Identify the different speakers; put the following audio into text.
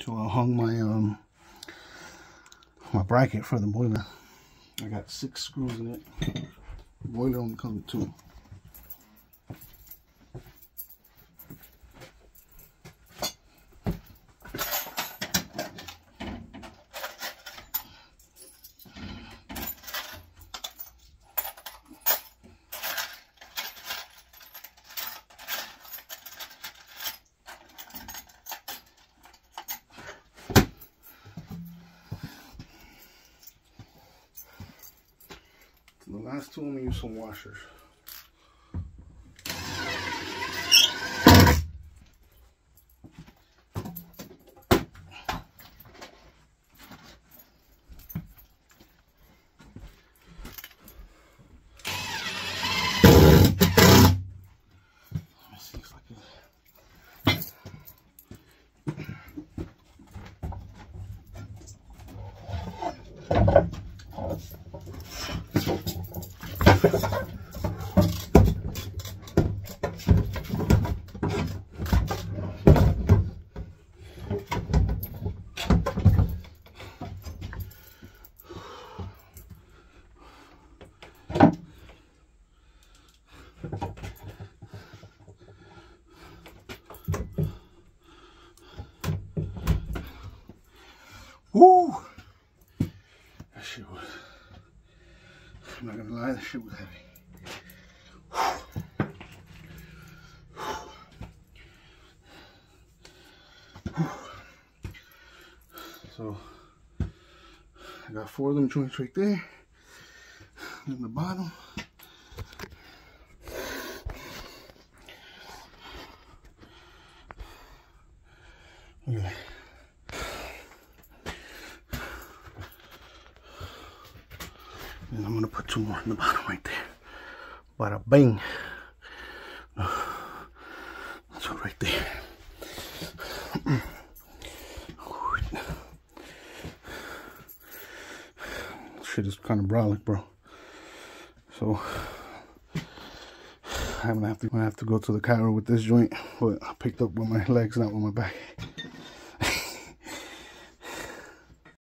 Speaker 1: So I hung my my bracket for the boiler. I got 6 screws in it. The boiler only comes with 2. The last 2, I'm gonna use some washers. Woo! That shit was, I'm not gonna lie, that shit was heavy. So, I got 4 of them joints right there. In the bottom. Look at that. And I'm gonna put 2 more in the bottom right there. Bada bang. So right there. Shit is kind of brolic, bro. So I'm gonna have to go to the Cairo with this joint, but I picked up with my legs, not with my back.